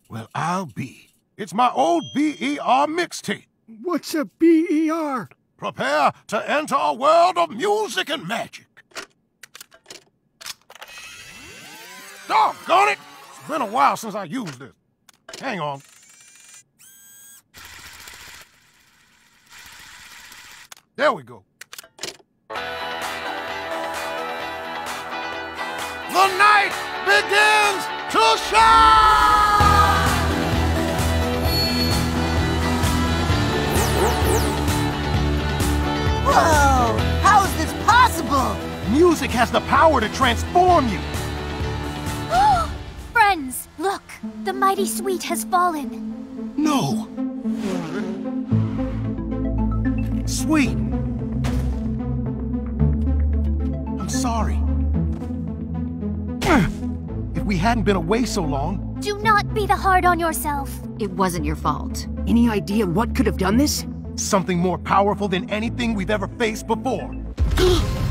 Well, I'll be. It's my old BER mixtape. What's a BER? Prepare to enter a world of music and magic. Doggone it! It's been a while since I used this. Hang on. There we go. The night begins to shine! Whoa! How is this possible? Music has the power to transform you. Friends, look! The mighty sweet has fallen. No. Sweet. I'm sorry. If we hadn't been away so long... Do not be the hard on yourself. It wasn't your fault. Any idea what could have done this? Something more powerful than anything we've ever faced before.